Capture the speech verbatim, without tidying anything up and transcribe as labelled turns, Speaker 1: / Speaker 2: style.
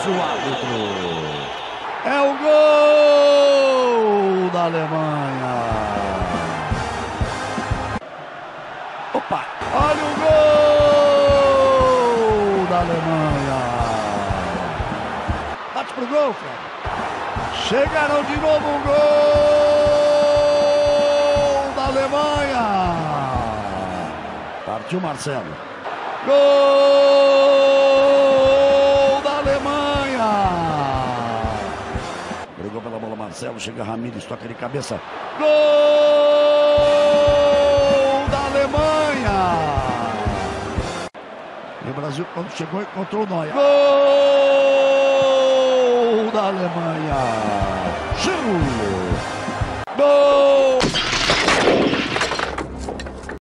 Speaker 1: o árbitro.
Speaker 2: É o gol da Alemanha. Opa, olha o gol da Alemanha. Bate pro gol, Fred. Chegaram de novo o gol da Alemanha. Partiu Marcelo. Gol da Alemanha. Brigou pela bola Marcelo, chega Ramírez, toca de cabeça. Gol da Alemanha. E o Brasil, quando chegou, encontrou o Neuer. Gol da Alemanha. Gol!